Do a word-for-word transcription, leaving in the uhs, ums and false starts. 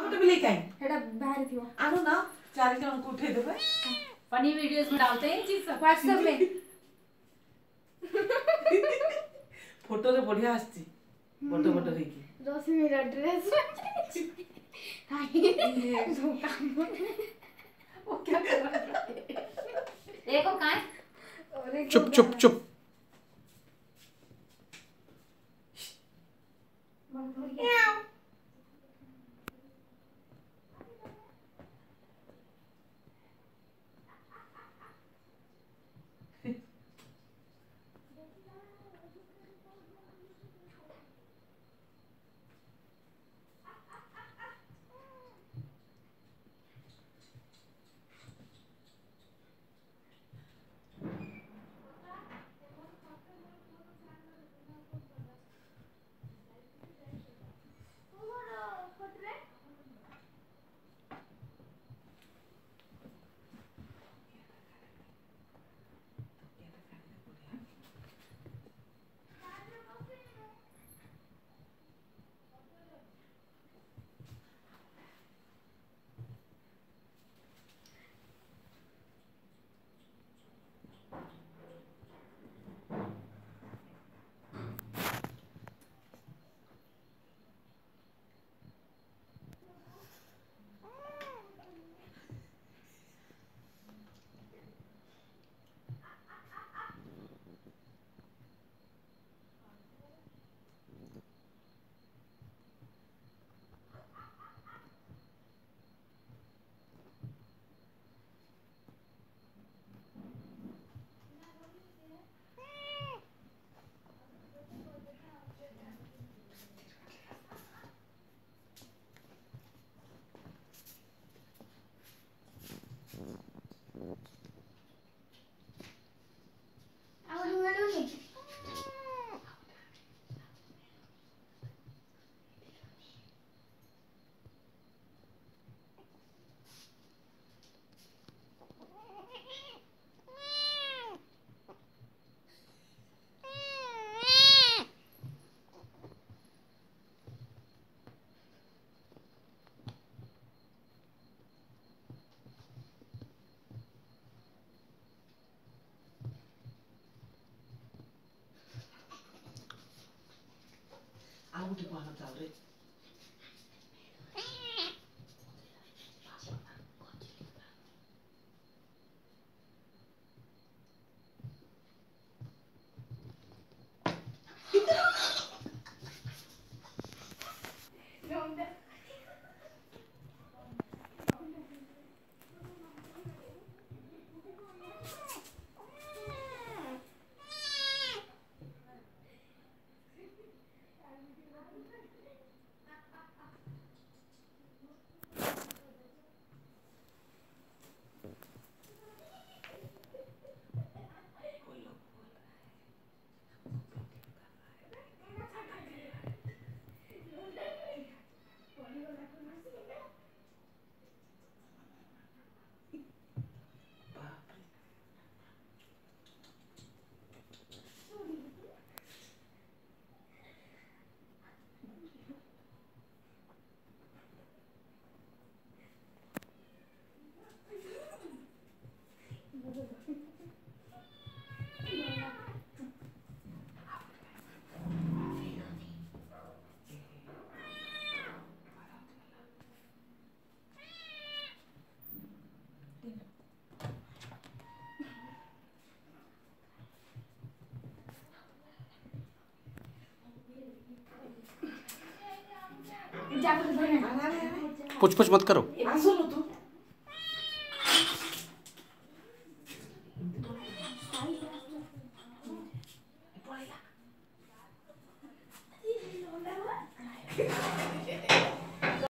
Photo भी लेके आई हेडा बाहर थियो आनो ना चार जन को उठे देबे फनी वीडियोस में डालते हैं चीज सब व्हाट्सएप में फोटो रे बढ़िया आछी फोटो फोटो रे की दस मेरा ड्रेस हाय जो काम वो क्या कर रहा है देखो कहां है चुप चुप चुप आउ टी को आना चाव रे पुछ पुछ मत करो। आसो न तू